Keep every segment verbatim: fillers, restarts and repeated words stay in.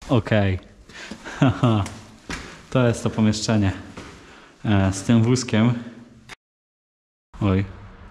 Okej. Okay. To jest to pomieszczenie. E, z tym wózkiem. Oj.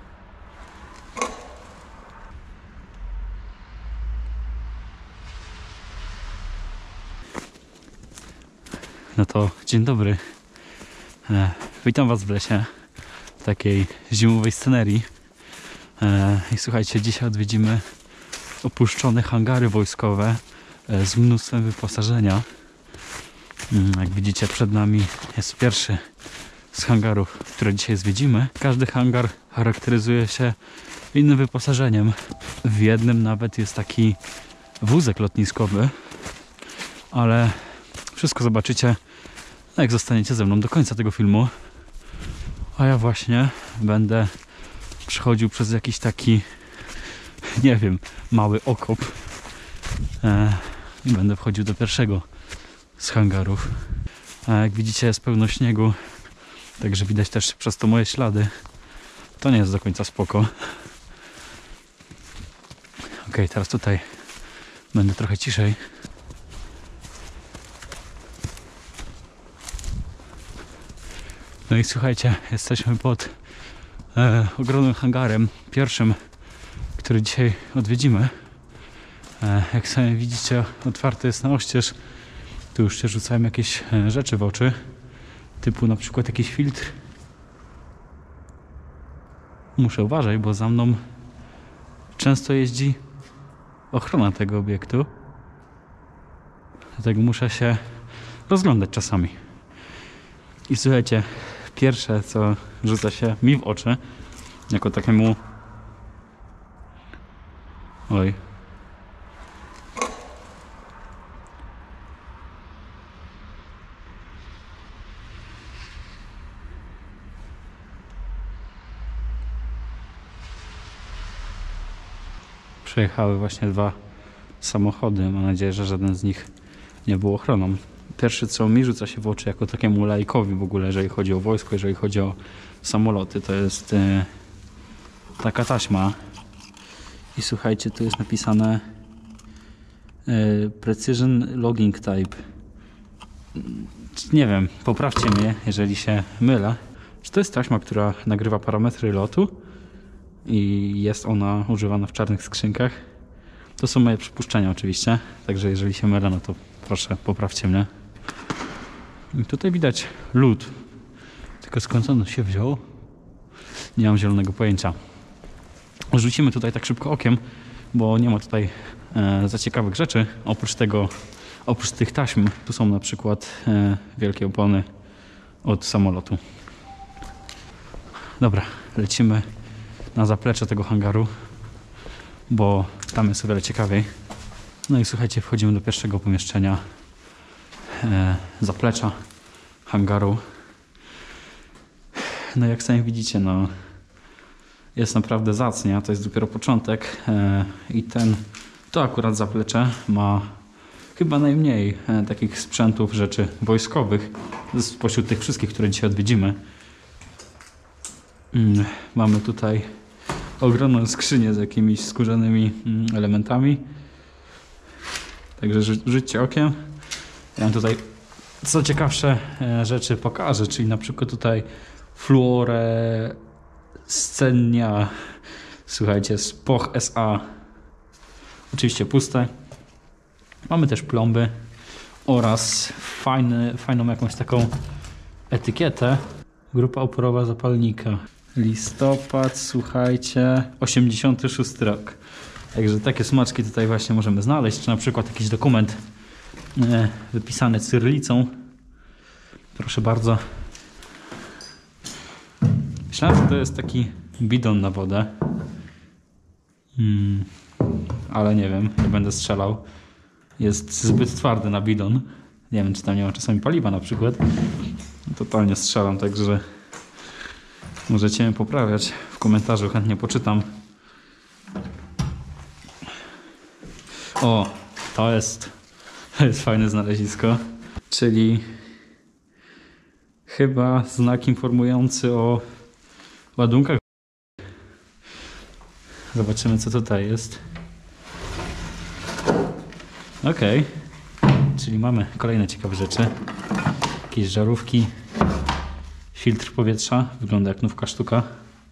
No to dzień dobry. E, witam was w lesie. W takiej zimowej scenerii. E, I słuchajcie, dzisiaj odwiedzimy opuszczone hangary wojskowe e, z mnóstwem wyposażenia. Mm, jak widzicie, przed nami jest pierwszy z hangarów, które dzisiaj zwiedzimy. Każdy hangar charakteryzuje się innym wyposażeniem. W jednym nawet jest taki wózek lotniskowy, ale wszystko zobaczycie, jak zostaniecie ze mną do końca tego filmu. A ja właśnie będę przechodził przez jakiś taki, nie wiem, mały okop e, i będę wchodził do pierwszego z hangarów. A jak widzicie, jest pełno śniegu, także widać też przez to moje ślady. To nie jest do końca spoko. Ok, teraz tutaj będę trochę ciszej. No i słuchajcie, jesteśmy pod e, ogromnym hangarem, pierwszym, który dzisiaj odwiedzimy. E, jak sami widzicie, otwarte jest na oścież. Tu już się rzucają jakieś e, rzeczy w oczy, typu na przykład jakiś filtr. Muszę uważać, bo za mną często jeździ ochrona tego obiektu. Dlatego muszę się rozglądać czasami. I słuchajcie, pierwsze co rzuca się mi w oczy, jako takiemu... Oj. Przejechały właśnie dwa samochody. Mam nadzieję, że żaden z nich nie był ochroną. Pierwsze co mi rzuca się w oczy jako takiemu laikowi w ogóle, jeżeli chodzi o wojsko, jeżeli chodzi o samoloty, to jest e, taka taśma. I słuchajcie, tu jest napisane e, Precision Logging Type. Nie wiem, poprawcie mnie, jeżeli się mylę. Czy to jest taśma, która nagrywa parametry lotu i jest ona używana w czarnych skrzynkach? To są moje przypuszczenia oczywiście, także jeżeli się mylę, no to proszę, poprawcie mnie. I tutaj widać lód, tylko skąd on się wziął, nie mam zielonego pojęcia. Rzucimy tutaj tak szybko okiem, bo nie ma tutaj e, za ciekawych rzeczy. Oprócz tego, oprócz tych taśm, tu są na przykład e, wielkie opony od samolotu. Dobra, lecimy na zaplecze tego hangaru, bo tam jest o wiele ciekawiej. No i słuchajcie, wchodzimy do pierwszego pomieszczenia e, zaplecza hangaru. No jak sami widzicie, no jest naprawdę zacnie, a to jest dopiero początek e, i ten, to akurat zaplecze ma chyba najmniej e, takich sprzętów, rzeczy wojskowych spośród tych wszystkich, które dzisiaj odwiedzimy. Mm, mamy tutaj ogromną skrzynię z jakimiś skórzanymi mm, elementami. Także rzu rzućcie okiem. Ja mam tutaj co ciekawsze e, rzeczy pokażę, czyli na przykład tutaj fluorescenia, słuchajcie, z P O H S A, oczywiście puste. Mamy też plomby oraz fajny, fajną jakąś taką etykietę. Grupa oporowa zapalnika. Listopad, słuchajcie, osiemdziesiąty szósty rok. Także takie smaczki tutaj właśnie możemy znaleźć, czy na przykład jakiś dokument e, wypisany cyrylicą. Proszę bardzo. Myślałem, że to jest taki bidon na wodę. Hmm, ale nie wiem, nie będę strzelał. Jest zbyt twardy na bidon. Nie wiem, czy tam nie ma czasami paliwa na przykład. Totalnie strzelam, także możecie mnie poprawiać w komentarzu, chętnie poczytam. O, to jest, to jest fajne znalezisko, czyli chyba znak informujący o ładunkach. Zobaczymy, co tutaj jest. Okej. Okay. czyli mamy kolejne ciekawe rzeczy. Jakieś żarówki, filtr powietrza, wygląda jak nówka sztuka.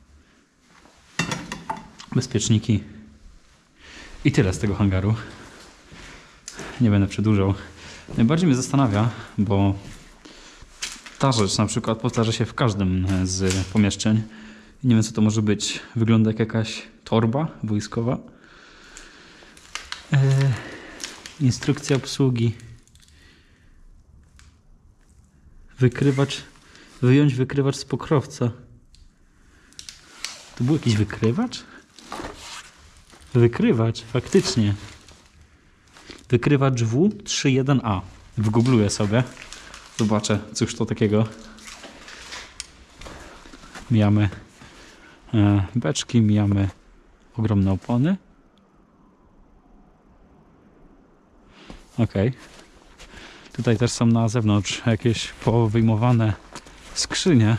Bezpieczniki i tyle z tego hangaru. Nie będę przedłużał. Najbardziej mnie zastanawia, bo ta rzecz na przykład powtarza się w każdym z pomieszczeń. Nie wiem, co to może być. Wygląda jak jakaś torba wojskowa. Eee, instrukcja obsługi. Wykrywacz. Wyjąć wykrywacz z pokrowca. To był jakiś wykrywacz? Wykrywacz, faktycznie. Wykrywacz W trzy jeden A. Wygoogluję sobie. Zobaczę, cóż to takiego. Mijamy e, beczki, mijamy ogromne opony. Ok. Tutaj też są na zewnątrz jakieś powyjmowane skrzynie.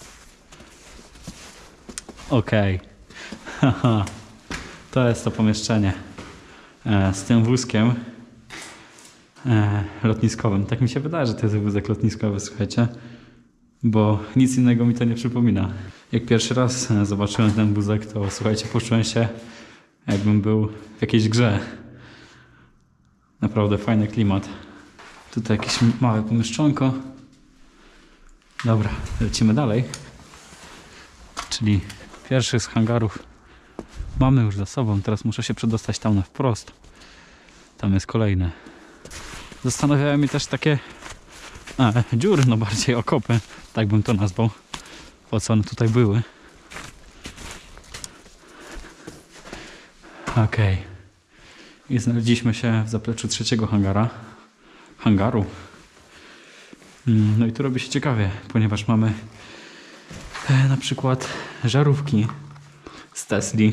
Ok. Haha. To jest to pomieszczenie e, z tym wózkiem e, lotniskowym. Tak mi się wydaje, że to jest wózek lotniskowy, słuchajcie. Bo nic innego mi to nie przypomina. Jak pierwszy raz e, zobaczyłem ten wózek, to słuchajcie, poczułem się, jakbym był w jakiejś grze. Naprawdę fajny klimat. Tutaj jakieś małe pomieszczonko. Dobra, lecimy dalej. Czyli pierwszy z hangarów mamy już za sobą. Teraz muszę się przedostać tam na wprost. Tam jest kolejny. Zastanawiają mnie też takie a, dziury, no bardziej okopy. Tak bym to nazwał. Po co one tutaj były. Ok. I znaleźliśmy się w zapleczu trzeciego hangara. Hangaru. No i tu robi się ciekawie, ponieważ mamy e, na przykład żarówki z Tesli.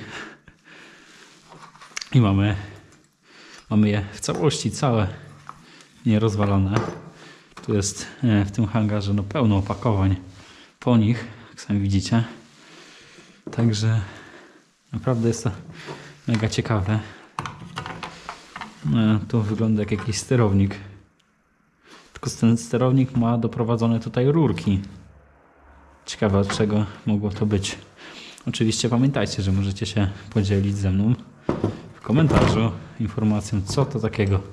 I mamy, mamy je w całości, całe, nierozwalone. Tu jest e, w tym hangarze no, pełno opakowań po nich, jak sami widzicie. Także naprawdę jest to mega ciekawe. E, tu wygląda jak jakiś sterownik. Tylko ten sterownik ma doprowadzone tutaj rurki. Ciekawe, od czego mogło to być. Oczywiście pamiętajcie, że możecie się podzielić ze mną w komentarzu informacją, co to takiego.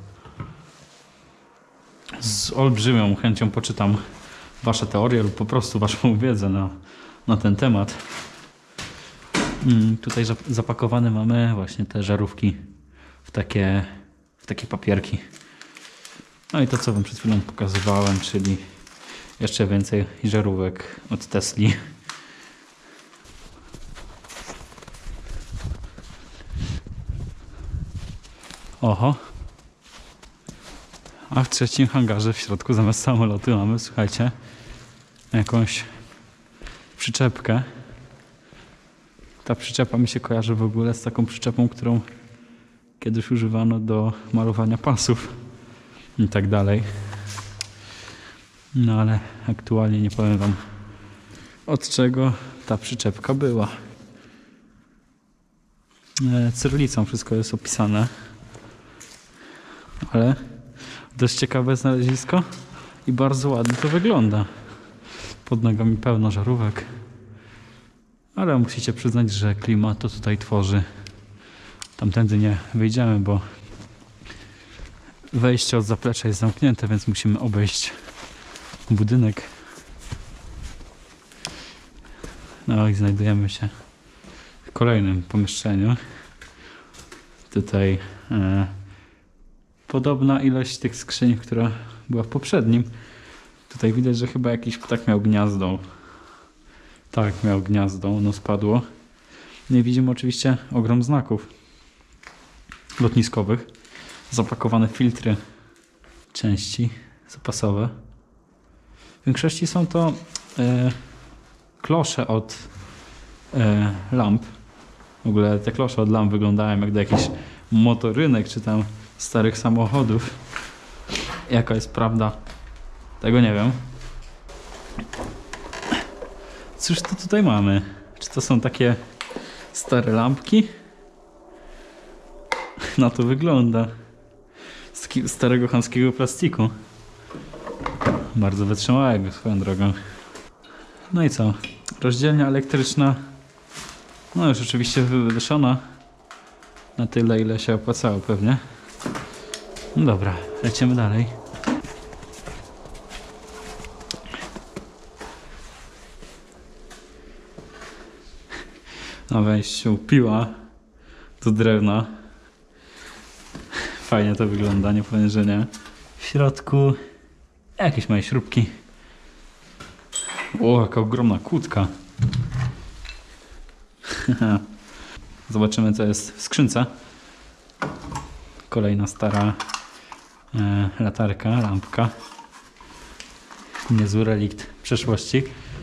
Z olbrzymią chęcią poczytam wasze teorie lub po prostu waszą wiedzę na, na ten temat. Hmm, tutaj zapakowane mamy właśnie te żarówki w takie, w takie papierki. No i to, co wam przed chwilą pokazywałem, czyli jeszcze więcej żarówek od Tesli. Oho. A w trzecim hangarze w środku zamiast samolotu mamy, słuchajcie, jakąś przyczepkę. Ta przyczepa mi się kojarzy w ogóle z taką przyczepą, którą kiedyś używano do malowania pasów i tak dalej. No ale aktualnie nie powiem wam, od czego ta przyczepka była. Cyrylicą wszystko jest opisane. Ale dość ciekawe znalezisko i bardzo ładnie to wygląda. Pod nogami pełno żarówek. Ale musicie przyznać, że klimat to tutaj tworzy. Tamtędy nie wyjdziemy, bo wejście od zaplecza jest zamknięte, więc musimy obejść budynek. No i znajdujemy się w kolejnym pomieszczeniu. Tutaj e, podobna ilość tych skrzyń, która była w poprzednim. Tutaj widać, że chyba jakiś ptak miał gniazdo. Tak, miał gniazdo, ono spadło. Nie widzimy oczywiście ogrom znaków lotniskowych. Zapakowane filtry części zapasowe. W większości są to e, klosze od e, lamp. W ogóle te klosze od lamp wyglądają jak do jakichś motorynek czy tam starych samochodów. Jaka jest prawda? Tego nie wiem. Cóż to tutaj mamy? Czy to są takie stare lampki? Na to wygląda. z takiego starego chamskiego plastiku. Bardzo wytrzymałego swoją drogą. No i co? Rozdzielnia elektryczna. No już oczywiście wywyszona. Na tyle, ile się opłacało pewnie. No dobra, lecimy dalej. Na wejściu piła do drewna. Fajnie to wygląda, nie powiem, że nie. W środku jakieś małe śrubki. O, jaka ogromna kłódka. Zobaczymy, co jest w skrzynce. Kolejna stara e, latarka, lampka. Niezły relikt przeszłości.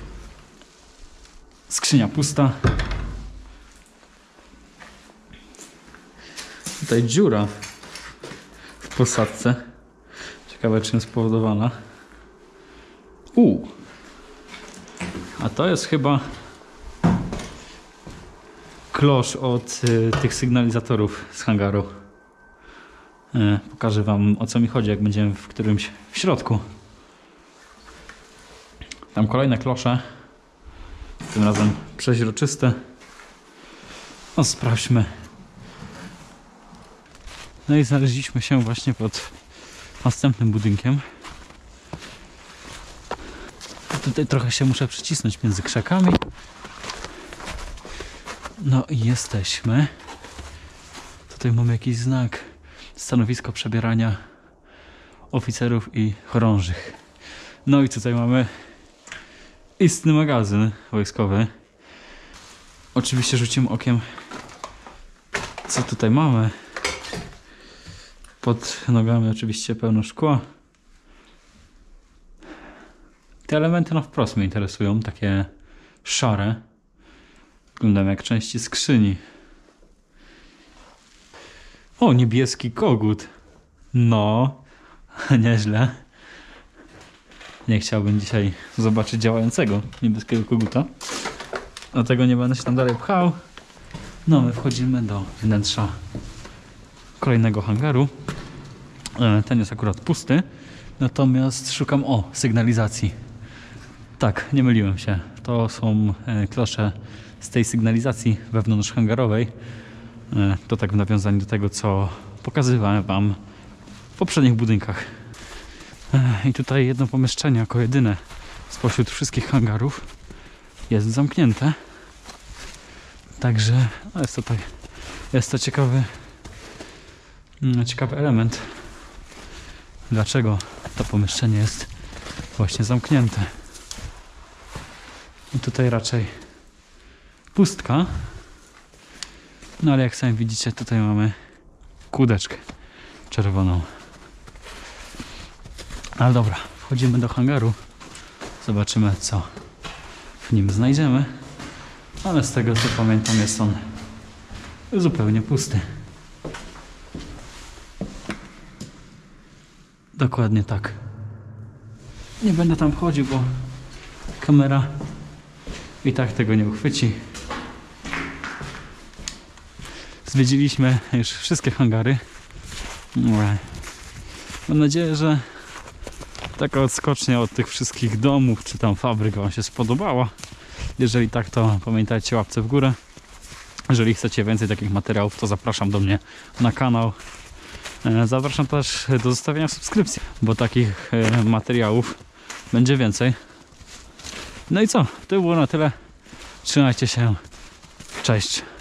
Skrzynia pusta. Tutaj dziura w posadce. Ciekawe, czym spowodowana. U. A to jest chyba klosz od y, tych sygnalizatorów z hangaru. Y, pokażę wam, o co mi chodzi, jak będziemy w którymś w środku. Tam kolejne klosze. Tym razem przeźroczyste. No sprawdźmy. No i znaleźliśmy się właśnie pod następnym budynkiem. Tutaj trochę się muszę przycisnąć między krzakami. No i jesteśmy. Tutaj mamy jakiś znak. Stanowisko przebierania oficerów i chorążych. No i tutaj mamy istny magazyn wojskowy. Oczywiście rzucimy okiem, co tutaj mamy. Pod nogami oczywiście pełno szkła. Te elementy na wprost mnie interesują, takie szare. Wyglądają jak części skrzyni. O, niebieski kogut. No, nieźle. Nie chciałbym dzisiaj zobaczyć działającego niebieskiego koguta. Dlatego nie będę się tam dalej pchał. No, my wchodzimy do wnętrza kolejnego hangaru. Ten jest akurat pusty. Natomiast szukam, o, sygnalizacji. Tak, nie myliłem się. To są klosze z tej sygnalizacji wewnątrz hangarowej. To tak w nawiązaniu do tego, co pokazywałem wam w poprzednich budynkach. I tutaj jedno pomieszczenie, jako jedyne spośród wszystkich hangarów, jest zamknięte. Także no jest, to tak, jest to ciekawy, ciekawy element. Dlaczego to pomieszczenie jest właśnie zamknięte. I tutaj raczej pustka. No ale jak sami widzicie, tutaj mamy kłódeczkę czerwoną. Ale dobra, wchodzimy do hangaru. Zobaczymy, co w nim znajdziemy. Ale z tego, co pamiętam, jest on zupełnie pusty. Dokładnie tak. Nie będę tam wchodził, bo kamera i tak tego nie uchwyci. Zwiedziliśmy już wszystkie hangary. Mam nadzieję, że taka odskocznia od tych wszystkich domów czy tam fabryk wam się spodobała. Jeżeli tak, to pamiętajcie, łapce w górę. Jeżeli chcecie więcej takich materiałów, to zapraszam do mnie na kanał. Zapraszam też do zostawienia subskrypcji, bo takich materiałów będzie więcej. No i co? To było na tyle. Trzymajcie się. Cześć.